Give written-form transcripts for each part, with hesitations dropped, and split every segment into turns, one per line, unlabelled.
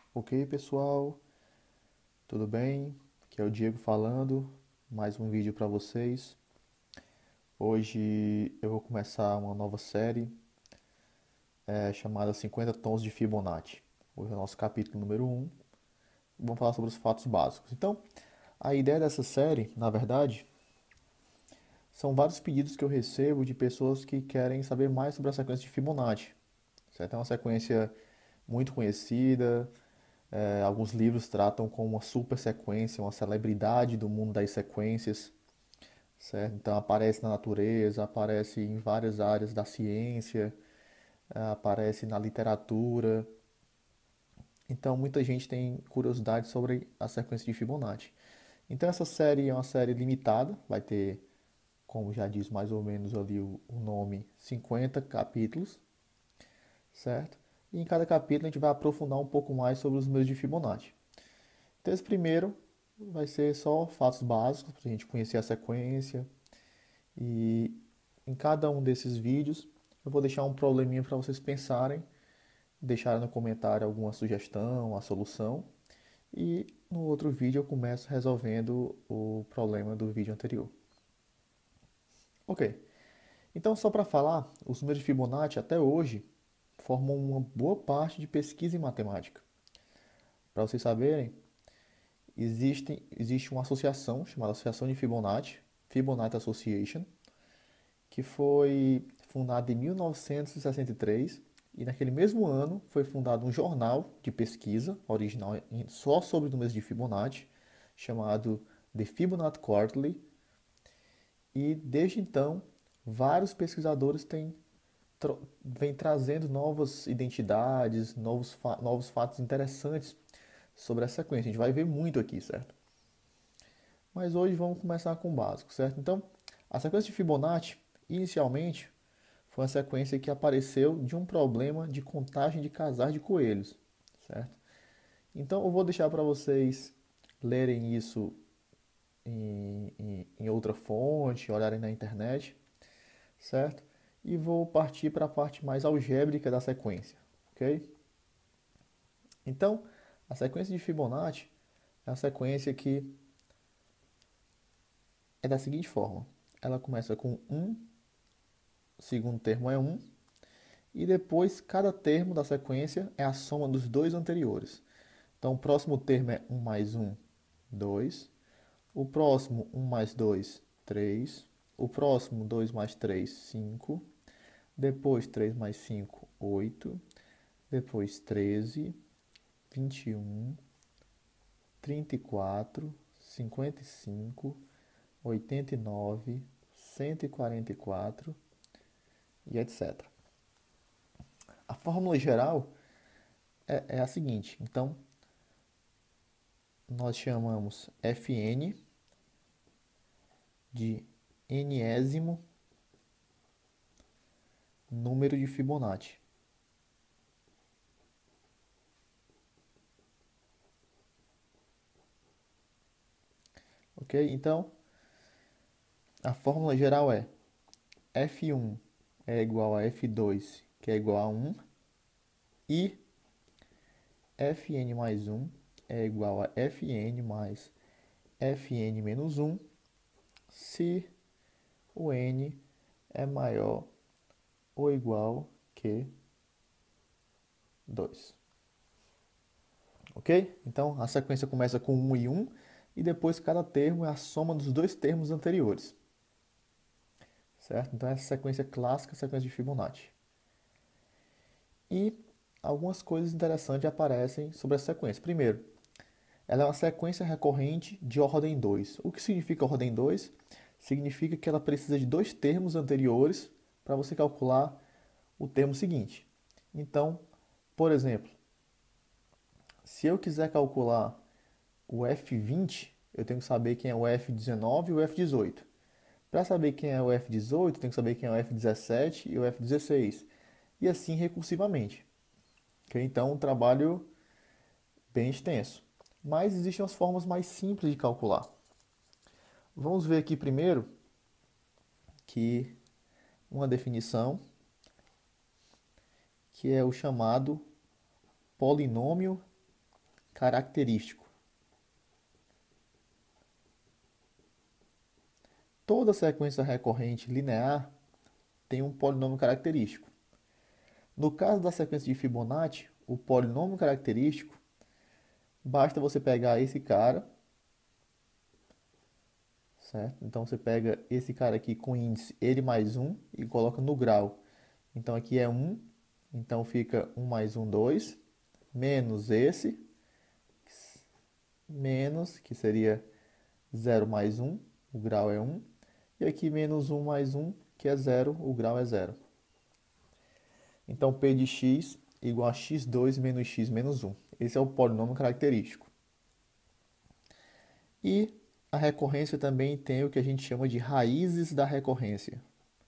Ok, pessoal, tudo bem? Aqui é o Diego falando, mais um vídeo para vocês. Hoje eu vou começar uma nova série chamada 50 Tons de Fibonacci. Hoje é o nosso capítulo número um. Vamos falar sobre os fatos básicos. Então, a ideia dessa série, na verdade, são vários pedidos que eu recebo de pessoas que querem saber mais sobre a sequência de Fibonacci. Certo? É uma sequência muito conhecida. Alguns livros tratam como uma super sequência, uma celebridade do mundo das sequências. Certo? Então aparece na natureza, aparece em várias áreas da ciência, aparece na literatura. Então muita gente tem curiosidade sobre a sequência de Fibonacci. Então essa série é uma série limitada, vai ter, como já diz mais ou menos ali o nome, 50 capítulos, certo? E em cada capítulo a gente vai aprofundar um pouco mais sobre os números de Fibonacci. Então esse primeiro vai ser só fatos básicos para a gente conhecer a sequência. E em cada um desses vídeos eu vou deixar um probleminha para vocês pensarem, deixarem no comentário alguma sugestão, a solução. E no outro vídeo eu começo resolvendo o problema do vídeo anterior. Ok, então só para falar, os números de Fibonacci até hoje formam uma boa parte de pesquisa em matemática. Para vocês saberem, existe uma associação chamada Associação de Fibonacci, Fibonacci Association, que foi fundada em 1963 e naquele mesmo ano foi fundado um jornal de pesquisa original só sobre números de Fibonacci, chamado The Fibonacci Quarterly, e desde então vários pesquisadores vêm trazendo novas identidades, novos fatos interessantes sobre essa sequência. A gente vai ver muito aqui, certo? Mas hoje vamos começar com o básico, certo? Então, a sequência de Fibonacci, inicialmente, foi uma sequência que apareceu de um problema de contagem de casais de coelhos, certo? Então eu vou deixar para vocês lerem isso em outra fonte, olharem na internet, certo? E vou partir para a parte mais algébrica da sequência, ok? Então, a sequência de Fibonacci é a sequência que é da seguinte forma: ela começa com um, o segundo termo é um, e depois cada termo da sequência é a soma dos dois anteriores. Então, o próximo termo é um mais um, 2. O próximo, um mais 2, 3. O próximo, 2 mais 3, 5. Depois, 3 mais 5, 8. Depois, 13, 21, 34, 55, 89, 144 e etc. A fórmula geral é a seguinte. Então, nós chamamos Fn de enésimo número de Fibonacci. Ok? Então, a fórmula geral é F1 é igual a F2, que é igual a 1, e Fn mais 1 é igual a Fn mais Fn menos 1, se o n é maior ou igual que 2. Ok? Então, a sequência começa com 1 e 1, e depois cada termo é a soma dos dois termos anteriores. Certo? Então, essa sequência clássica, sequência de Fibonacci. E algumas coisas interessantes aparecem sobre essa sequência. Primeiro, ela é uma sequência recorrente de ordem 2. O que significa ordem 2? Significa que ela precisa de dois termos anteriores para você calcular o termo seguinte. Então, por exemplo, se eu quiser calcular o F20, eu tenho que saber quem é o F19 e o F18. Para saber quem é o F18, eu tenho que saber quem é o F17 e o F16. E assim recursivamente. Okay? Então, um trabalho bem extenso. Mas existem as formas mais simples de calcular. Vamos ver aqui primeiro que uma definição que é o chamado polinômio característico. Toda sequência recorrente linear tem um polinômio característico. No caso da sequência de Fibonacci, o polinômio característico, basta você pegar esse cara, certo? Então você pega esse cara aqui com índice ele mais 1 e coloca no grau. Então aqui é 1, então fica 1 mais 1, 2, menos esse, menos, que seria 0 mais 1, o grau é 1, e aqui menos 1 mais 1, que é 0, o grau é 0. Então P de x igual a x2 menos x menos 1. Esse é o polinômio característico. E a recorrência também tem o que a gente chama de raízes da recorrência.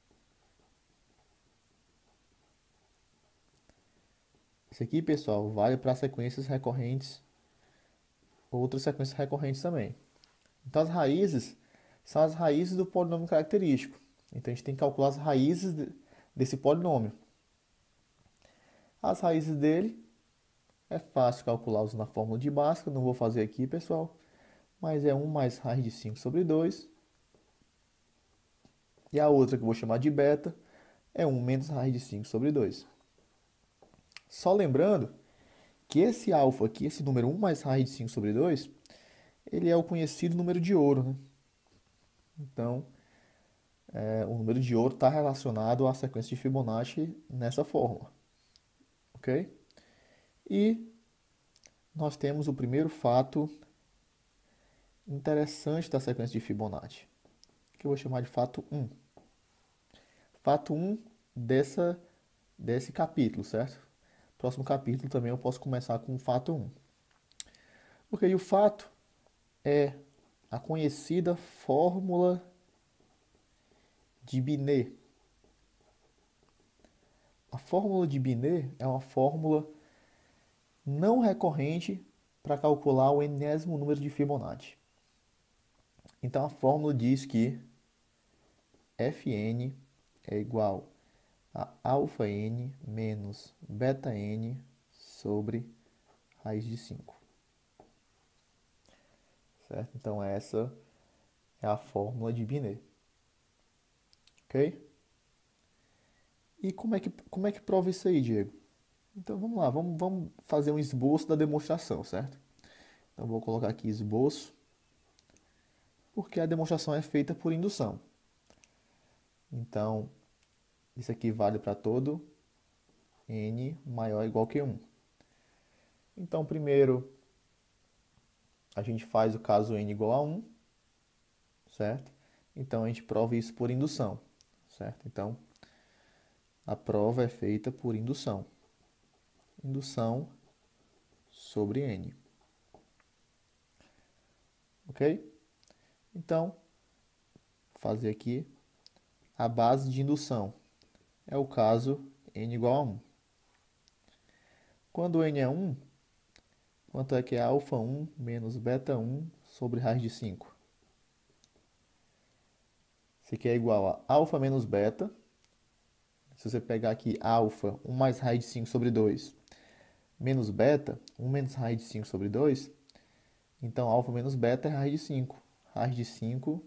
Isso aqui, pessoal, vale para sequências recorrentes, outras sequências recorrentes também. Então as raízes são as raízes do polinômio característico. Então a gente tem que calcular as raízes desse polinômio. As raízes dele é fácil calcular usando a fórmula de Bhaskara, não vou fazer aqui, pessoal, mas é 1 mais raiz de 5 sobre 2. E a outra que eu vou chamar de beta é 1 menos raiz de 5 sobre 2. Só lembrando que esse alfa aqui, esse número 1 mais raiz de 5 sobre 2, ele é o conhecido número de ouro, né? Então, o número de ouro está relacionado à sequência de Fibonacci nessa fórmula. Ok? E nós temos o primeiro fato interessante da sequência de Fibonacci, que eu vou chamar de fato 1. Fato 1 desse capítulo, certo? Próximo capítulo também eu posso começar com o fato 1. Ok, o fato é a conhecida fórmula de Binet. A fórmula de Binet é uma fórmula não recorrente para calcular o enésimo número de Fibonacci. Então a fórmula diz que Fn é igual a alfa n menos beta n sobre raiz de 5. Certo? Então essa é a fórmula de Binet. Ok? E como é que prova isso aí, Diego? Então vamos lá, vamos fazer um esboço da demonstração, certo? Então vou colocar aqui esboço, porque a demonstração é feita por indução. Então, isso aqui vale para todo n maior ou igual que 1. Então, primeiro, a gente faz o caso n igual a 1, certo? Então, a gente prova isso por indução, certo? Então, a prova é feita por indução. Indução sobre n. Ok? Então, vou fazer aqui a base de indução. É o caso n igual a 1. Quando n é 1, quanto é que é alfa 1 menos beta 1 sobre raiz de 5? Isso aqui é igual a alfa menos beta. Se você pegar aqui alfa, 1 mais raiz de 5 sobre 2, menos beta, 1 menos raiz de 5 sobre 2, então alfa menos beta é raiz de 5. Raiz de 5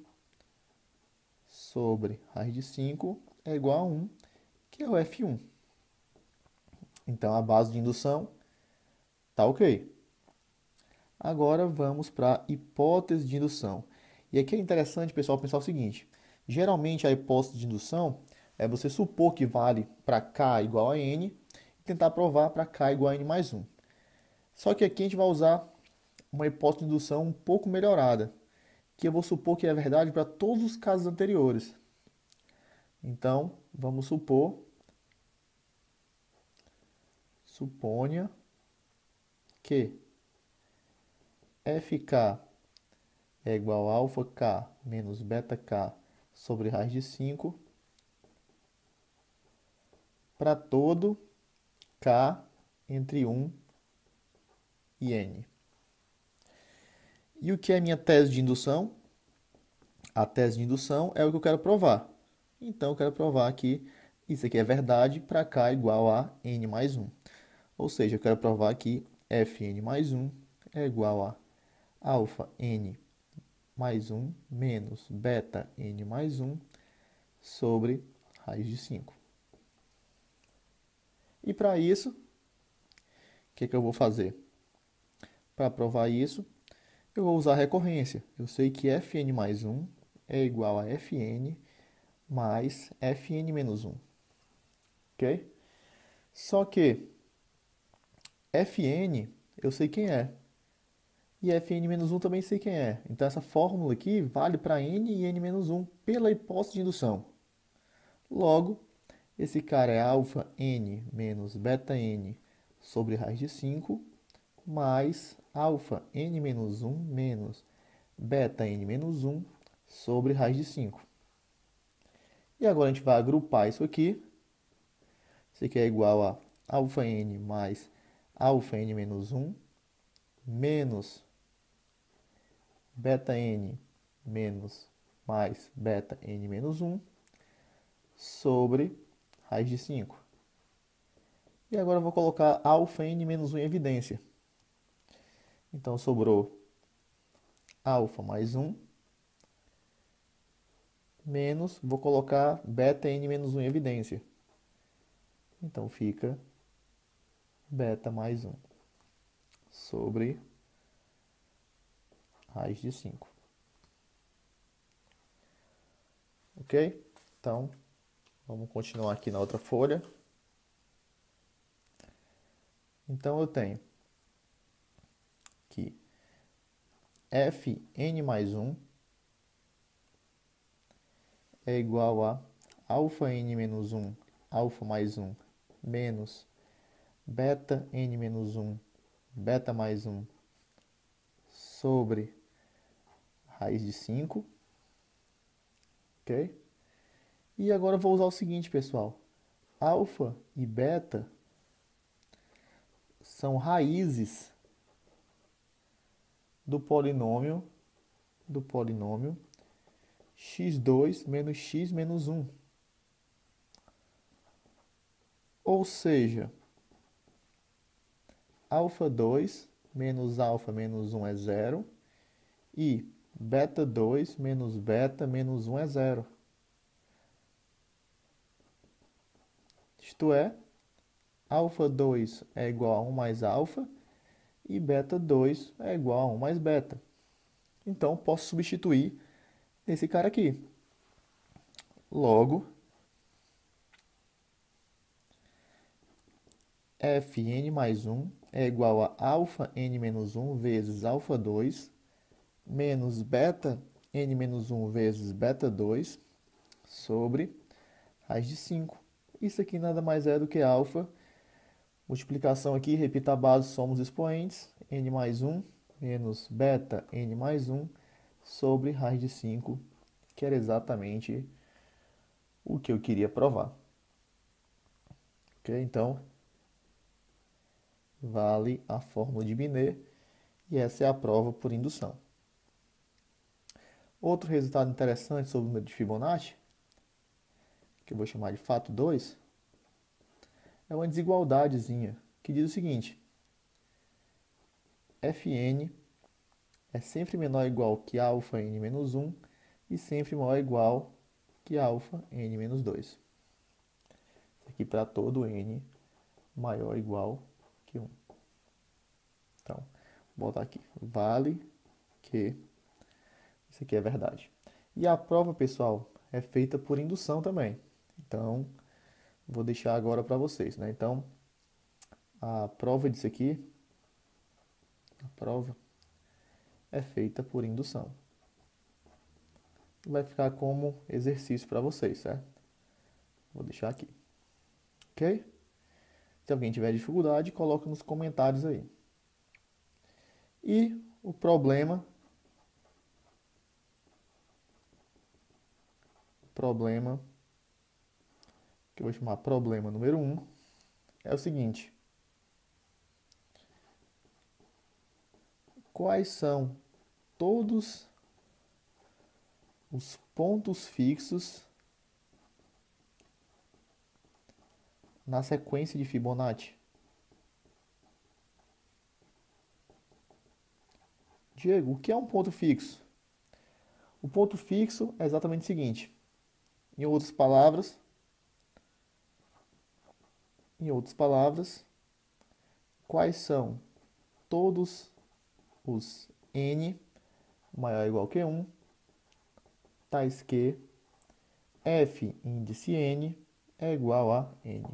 sobre raiz de 5 é igual a 1, que é o F1. Então a base de indução está ok. Agora vamos para a hipótese de indução. E aqui é interessante, pessoal, pensar o seguinte. Geralmente a hipótese de indução é você supor que vale para K igual a N e tentar provar para K igual a N mais 1. Só que aqui a gente vai usar uma hipótese de indução um pouco melhorada, que eu vou supor que é verdade para todos os casos anteriores. Então, vamos suponha que FK é igual a alfa K menos beta K sobre raiz de 5 para todo K entre 1 e N. E o que é minha tese de indução? A tese de indução é o que eu quero provar. Então, eu quero provar que isso aqui é verdade para K igual a N mais 1. Ou seja, eu quero provar que Fn mais 1 é igual a alfa n mais 1 menos beta n mais 1 sobre raiz de 5. E para isso, o que eu vou fazer? Para provar isso, eu vou usar a recorrência. Eu sei que Fn mais 1 é igual a Fn mais Fn menos 1. Ok? Só que Fn eu sei quem é. E Fn menos 1 também sei quem é. Então essa fórmula aqui vale para n e n menos 1 pela hipótese de indução. Logo, esse cara é alfa n menos beta n sobre raiz de 5 mais alfa n menos 1 menos beta n menos 1 sobre raiz de 5. E agora a gente vai agrupar isso aqui. Isso aqui é igual a alfa n mais alfa n menos 1 menos beta n menos mais beta n menos 1 sobre raiz de 5. E agora eu vou colocar alfa n menos 1 em evidência. Então sobrou alfa mais 1 menos, vou colocar beta n menos 1 em evidência. Então fica beta mais 1 sobre raiz de 5. Ok? Então, vamos continuar aqui na outra folha. Então eu tenho que Fn mais 1 é igual a alfa n menos 1, alfa mais 1, menos beta n menos 1, beta mais 1, sobre raiz de 5. Ok? E agora eu vou usar o seguinte, pessoal. Alfa e beta são raízes do polinômio x2 menos x menos 1. Ou seja, alfa 2 menos alfa menos 1 é 0 e beta 2 menos beta menos 1 é 0. Isto é, alfa 2 é igual a 1 mais alfa e beta 2 é igual a 1 mais beta. Então, posso substituir nesse cara aqui. Logo, Fn mais 1 é igual a alfa n menos 1 vezes alfa 2 menos beta n menos 1 vezes beta 2 sobre raiz de 5. Isso aqui nada mais é do que alfa. Multiplicação aqui, repita a base, somos expoentes. N mais 1 menos beta n mais 1 sobre raiz de 5, que era exatamente o que eu queria provar. Ok? Então, vale a fórmula de Binet e essa é a prova por indução. Outro resultado interessante sobre o número de Fibonacci, que eu vou chamar de fato 2, é uma desigualdadezinha, que diz o seguinte: Fn é sempre menor ou igual que alfa n menos 1 e sempre maior ou igual que alfa n menos 2. Isso aqui para todo n maior ou igual que 1. Então, vou botar aqui. Vale que isso aqui é verdade. E a prova, pessoal, é feita por indução também. Então, vou deixar agora para vocês, né? Então, a prova disso aqui, a prova é feita por indução. Vai ficar como exercício para vocês, certo? Vou deixar aqui. Ok? Se alguém tiver dificuldade, coloque nos comentários aí. E o problema que eu vou chamar problema número 1, é o seguinte: quais são todos os pontos fixos na sequência de Fibonacci? Diego, o que é um ponto fixo? O ponto fixo é exatamente o seguinte. Em outras palavras, em outras palavras, quais são todos os n maior ou igual que 1, tais que f índice n é igual a n.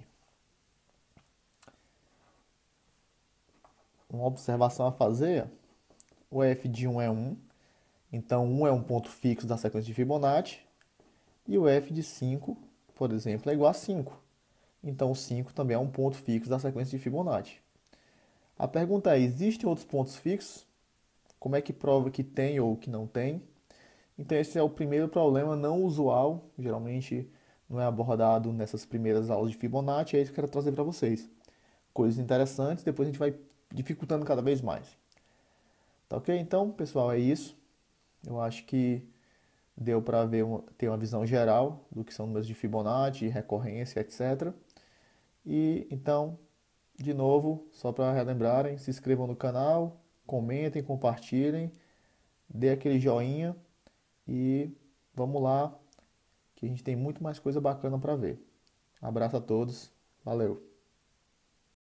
Uma observação a fazer, o f de 1 é 1, então 1 é um ponto fixo da sequência de Fibonacci, e o f de 5, por exemplo, é igual a 5. Então 5 também é um ponto fixo da sequência de Fibonacci. A pergunta é, existem outros pontos fixos? Como é que prova que tem ou que não tem? Então esse é o primeiro problema não usual, geralmente não é abordado nessas primeiras aulas de Fibonacci, é isso que eu quero trazer para vocês. Coisas interessantes, depois a gente vai dificultando cada vez mais. Tá ok? Então, pessoal, é isso. Eu acho que deu para ver ter uma visão geral do que são números de Fibonacci, recorrência, etc. E então, de novo, só para relembrarem, se inscrevam no canal, comentem, compartilhem, dê aquele joinha e vamos lá, que a gente tem muito mais coisa bacana para ver. Abraço a todos, valeu!